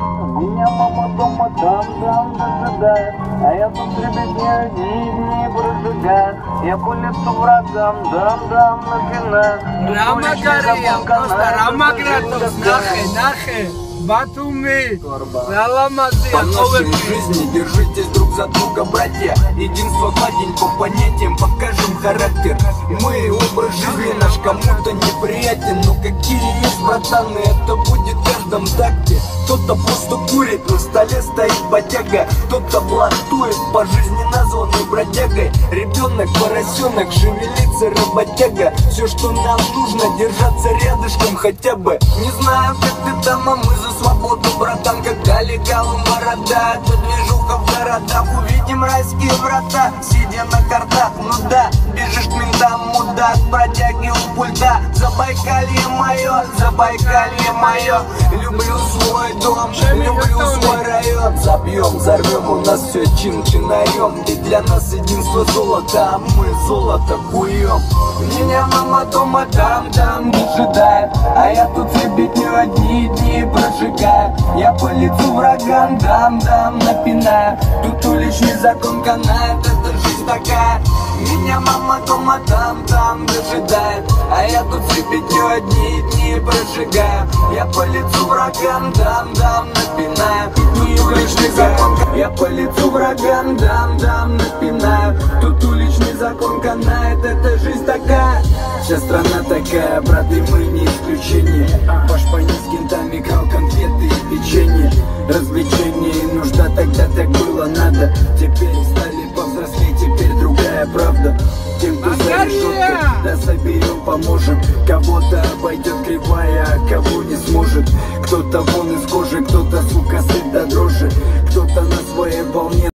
Меня мама дома там дожидает, а я тут ребятня дни прожигаю. Я по лицу врагам дам напинаю. Rama Garia, просто Rama Gratos, нахе, Батуми, Заламази, по нашей жизни держитесь друг за друга, братья. Единство гладень по понятиям, покажем характер. Мы образ жизни наш кому-то неприятен, но какие есть братаны, это будет в каждом такте. Кто-то просто курит, на столе стоит бодяга, кто-то блатует, по жизни названный бродягой. Ребенок, поросенок, шевелится работяга. Все, что нам нужно, держаться рядышком хотя бы. Не знаю, как ты там, а мы за свободу, братан. Когда легавым борода, то движуха в городах. Увидим райские врата, сидя на картах. Ну да, бежишь к ментам, мудак, бродяги у пульта. Забайкалье мое, люблю свой дом, люблю свой район. Забьем, взорвем, у нас все чин-чинаем. И для нас единство золото, а мы золото куем. Меня мама дома там дожидает, а я тут ребятню одни дни прожигаю. Я по лицу врагам дам напинаю. Тут уличный закон канает, это жизнь такая. Меня мама дома там дожидает, а я тут ребятню одни дни прожигаю. Я по лицу врагам дам напинаю. Тут уличный закон, я по лицу врагам дам напинаю. Тут уличный закон канает, это жизнь такая. Вся страна такая, брат, и мы не исключение. Пашпани с кентами крал конфеты и печенье. Развлечение и нужда, тогда так было надо. Теперь стали повзрослеть, теперь другая правда. Тем, кто за решеткой, да соберем, поможем. Кого-то обойдет кривая, а кого не сможет. Кто-то вон из кожи, кто-то, сука, сыт до дрожи. Кто-то на своей волне.